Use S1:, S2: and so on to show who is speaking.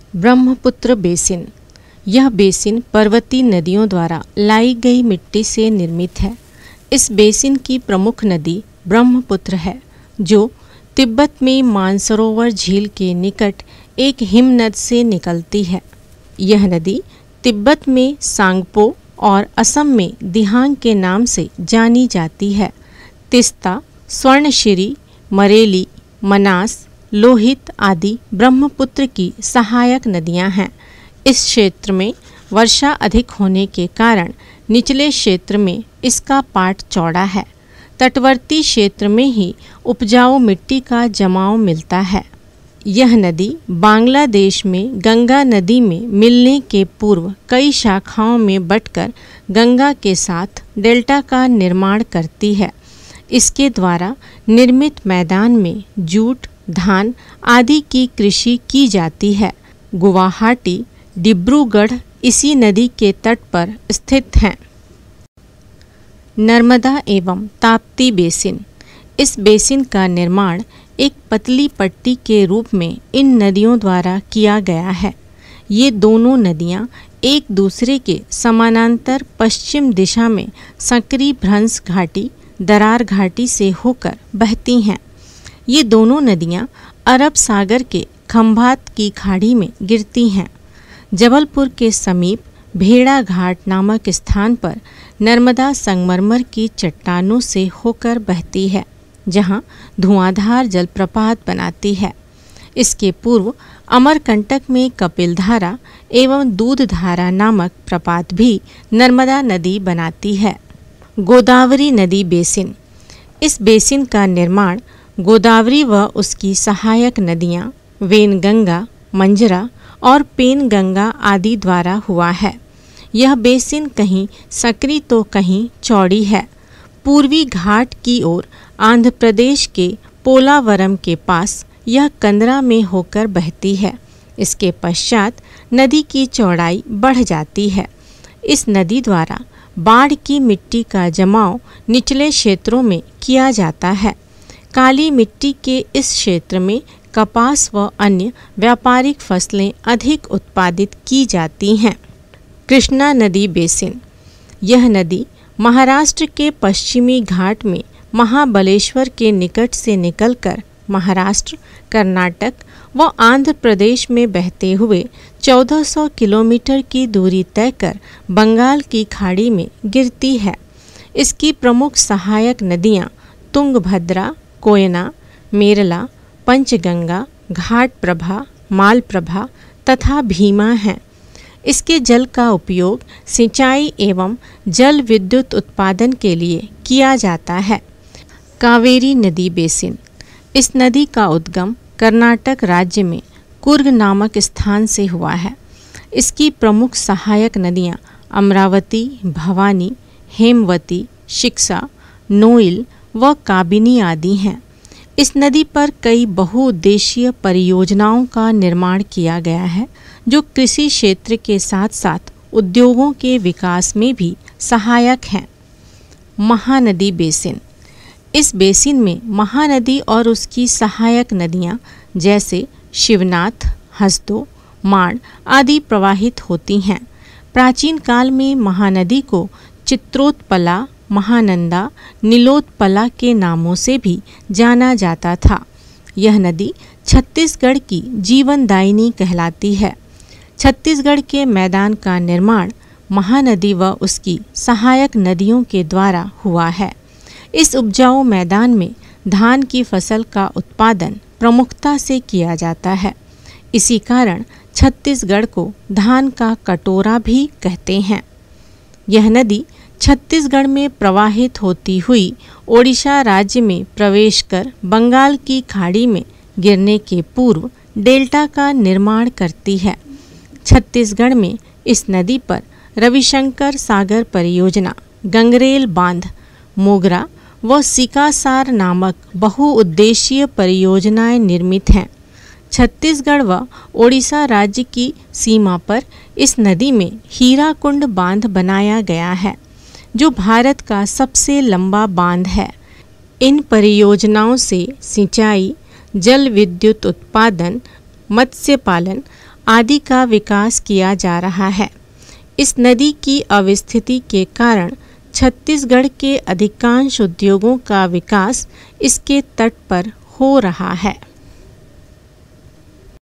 S1: Brahmaputra basin. यह basin पर्वतीय नदियों द्वारा लाई गई मिट्टी से निर्मित है। इस बेसिन की प्रमुख नदी ब्रह्मपुत्र है, जो तिब्बत में मानसरोवर झील के निकट एक हिमनद से निकलती है। यह नदी तिब्बत में सांगपो और असम में दिहांग के नाम से जानी जाती है। तिस्ता, स्वर्णशिरी, मरेली, मनास, लोहित आदि ब्रह्मपुत्र की सहायक नदियां हैं। इस क्षेत्र में वर्षा अधिक होने के कारण निचले क्षेत्र में इसका पाट चौड़ा है। तटवर्ती क्षेत्र में ही उपजाऊ मिट्टी का जमाव मिलता है। यह नदी बांग्लादेश में गंगा नदी में मिलने के पूर्व कई शाखाओं में बंटकर गंगा के साथ डेल्टा का निर्माण करती है। इसके द्वारा निर्मित मैदान में जूट, धान आदि की कृषि की जाती है। गुवाहाटी, डिब्रूगढ़ इसी नदी के तट पर स्थित हैं। नर्मदा एवं ताप्ती बेसिन। इस बेसिन का निर्माण एक पतली पट्टी के रूप में इन नदियों द्वारा किया गया है। ये दोनों नदियाँ एक दूसरे के समानांतर पश्चिम दिशा में संकरी भ्रंश घाटी, दरार घाटी से होकर बहती हैं। ये दोनों नदियाँ अरब सागर के खंभात की खाड़ी में गिरती हैं। जबलपुर के समीप भेड़ा घाट नामक स्थान पर नर्मदा संगमरमर की चट्टानों से होकर बहती है, जहाँ धुआंधार जलप्रपात बनाती है। इसके पूर्व अमरकंटक में कपिलधारा एवं दूधधारा नामक प्रपात भी नर्मदा नदी बनाती है। गोदावरी नदी बेसिन। इस बेसिन का निर्माण गोदावरी व उसकी सहायक नदियाँ वेनगंगा, मंजरा और पेनगंगा आदि द्वारा हुआ है। यह बेसिन कहीं सकरी तो कहीं चौड़ी है। पूर्वी घाट की ओर आंध्र प्रदेश के पोलावरम के पास यह कंदरा में होकर बहती है। इसके पश्चात नदी की चौड़ाई बढ़ जाती है। इस नदी द्वारा बाढ़ की मिट्टी का जमाव निचले क्षेत्रों में किया जाता है। काली मिट्टी के इस क्षेत्र में कपास व अन्य व्यापारिक फसलें अधिक उत्पादित की जाती हैं। कृष्णा नदी बेसिन। यह नदी महाराष्ट्र के पश्चिमी घाट में महाबलेश्वर के निकट से निकलकर महाराष्ट्र, कर्नाटक व आंध्र प्रदेश में बहते हुए 1400 किलोमीटर की दूरी तय कर बंगाल की खाड़ी में गिरती है। इसकी प्रमुख सहायक नदियाँ तुंगभद्रा, कोयना, मेरला, पंचगंगा, घाटप्रभा, मालप्रभा तथा भीमा हैं। इसके जल का उपयोग सिंचाई एवं जल विद्युत उत्पादन के लिए किया जाता है। कावेरी नदी बेसिन। इस नदी का उद्गम कर्नाटक राज्य में कुर्ग नामक स्थान से हुआ है। इसकी प्रमुख सहायक नदियाँ अमरावती, भवानी, हेमवती, शिक्षा, नोइल व काबिनी आदि हैं। इस नदी पर कई बहुउद्देशीय परियोजनाओं का निर्माण किया गया है, जो कृषि क्षेत्र के साथ साथ उद्योगों के विकास में भी सहायक हैं। महानदी बेसिन। इस बेसिन में महानदी और उसकी सहायक नदियाँ जैसे शिवनाथ, हसदो, माण आदि प्रवाहित होती हैं। प्राचीन काल में महानदी को चित्रोत्पला, महानंदा, नीलोत्पला के नामों से भी जाना जाता था। यह नदी छत्तीसगढ़ की जीवनदायिनी कहलाती है। छत्तीसगढ़ के मैदान का निर्माण महानदी व उसकी सहायक नदियों के द्वारा हुआ है। इस उपजाऊ मैदान में धान की फसल का उत्पादन प्रमुखता से किया जाता है। इसी कारण छत्तीसगढ़ को धान का कटोरा भी कहते हैं। यह नदी छत्तीसगढ़ में प्रवाहित होती हुई ओडिशा राज्य में प्रवेश कर बंगाल की खाड़ी में गिरने के पूर्व डेल्टा का निर्माण करती है। छत्तीसगढ़ में इस नदी पर रविशंकर सागर परियोजना, गंगरेल बांध, मोगरा व सिकासार नामक बहुउद्देशीय परियोजनाएं निर्मित हैं। छत्तीसगढ़ व ओडिशा राज्य की सीमा पर इस नदी में हीराकुंड बांध बनाया गया है, जो भारत का सबसे लंबा बांध है। इन परियोजनाओं से सिंचाई, जल विद्युत उत्पादन, मत्स्य पालन आदि का विकास किया जा रहा है। इस नदी की अवस्थिति के कारण छत्तीसगढ़ के अधिकांश उद्योगों का विकास इसके तट पर हो रहा है।